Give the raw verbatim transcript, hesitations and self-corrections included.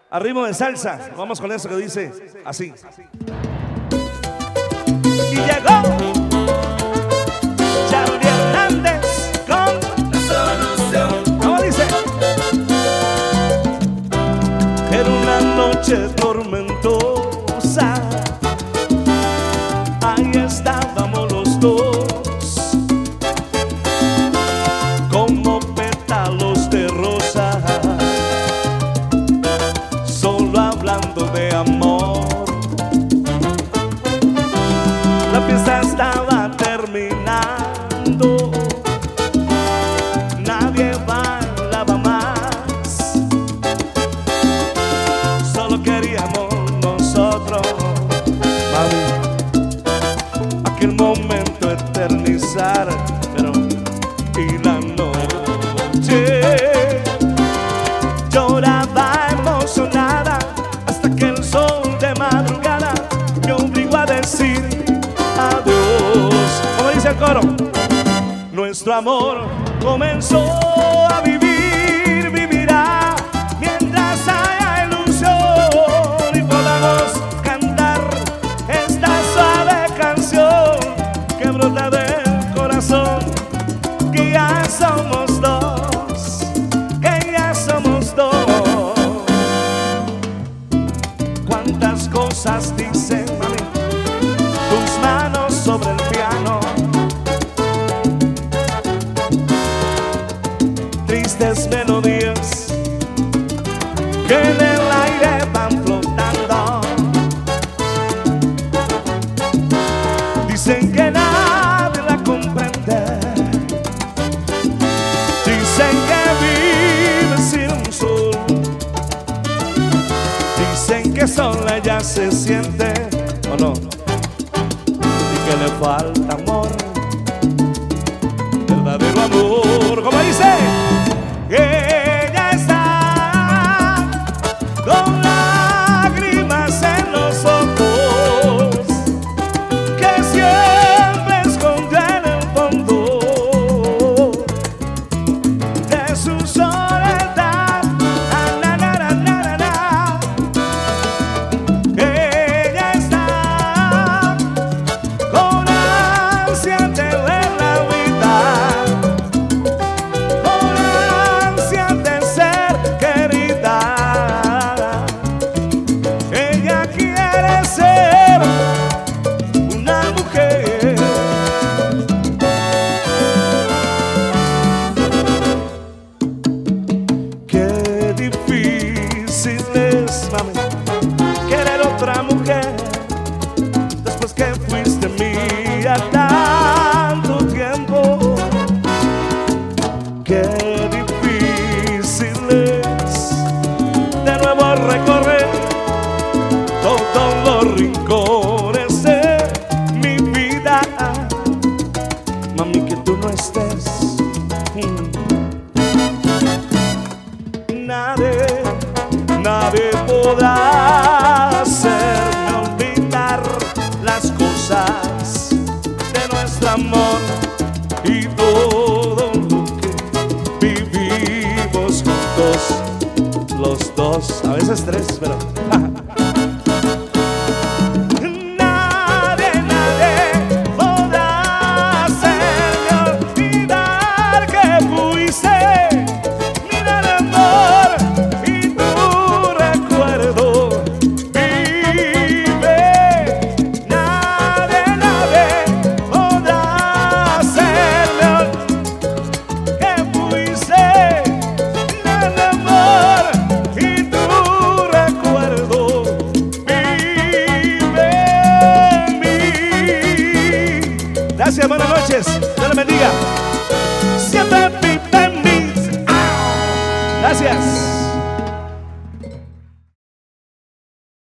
a ritmo de salsa. Vamos con eso que dice así. Y llegó Charlie Hernández con La Solución. ¿Cómo dice? Era una noche tormentosa, ahí estábamos los dos, como pétalos de rosa, solo hablando de amor. La fiesta estaba terminando, nadie bailaba más, solo queríamos nosotros, mami, aquel momento eternizar. Pero y la noche lloraba emocionada hasta que el sol de madrugada me obligó a decir adiós. Como dice el coro, nuestro amor comenzó a vivir, vivirá mientras haya ilusión y podamos cantar esta suave canción que brota del corazón, que ya somos dos, que ya somos dos. Cuántas cosas dicen, mami, tus manos sobre el piano, tristes melodías que en el aire van flotando. Dicen que nadie la comprende, dicen que vive sin sol, dicen que sola ya se siente, ¿o no? Y que le falta amor, verdadero amor. Como dice, ella está con lágrimas en los ojos que siempre esconde en el fondo de su soledad. Na, na, na, na, na, na. Ella está con ansia de ver la vida, con ansia de ser querida. Ella quiere ser una mujer. Qué difícil es, mami, querer otra mujer después que fuiste mía tanto tiempo. Qué difícil es de nuevo recorrer todos los rincones de mi vida, mami, que tú no estés. Mm. Nadie, nadie podrá hacerme olvidar las cosas de nuestro amor y todo lo que vivimos juntos, los dos, a veces tres, pero